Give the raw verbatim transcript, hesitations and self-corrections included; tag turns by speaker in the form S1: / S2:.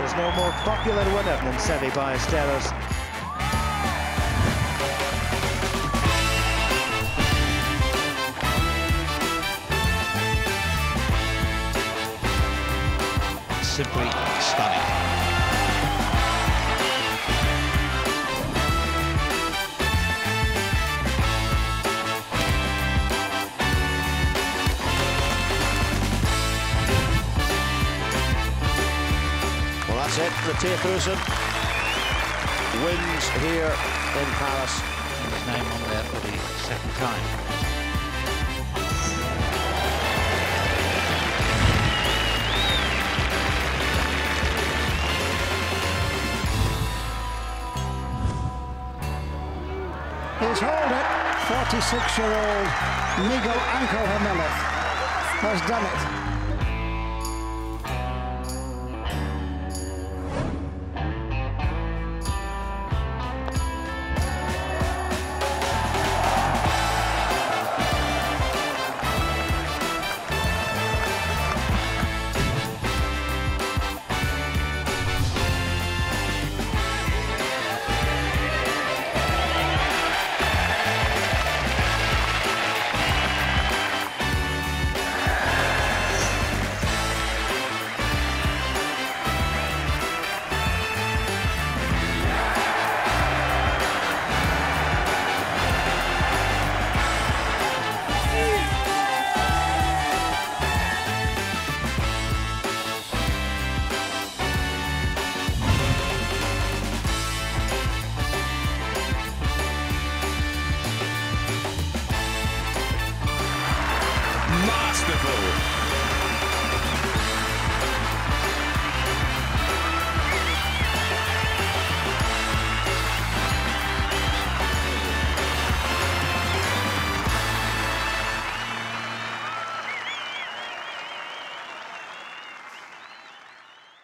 S1: There's no more popular winner than Seve Ballesteros.
S2: Simply stunning.
S1: Well, that's it. Mattia Kruisen wins here in Paris.
S2: His name on there for the second time.
S3: He's hauled it. forty-six-year-old Miguel Angel Jimenez has done it.
S4: Masterful.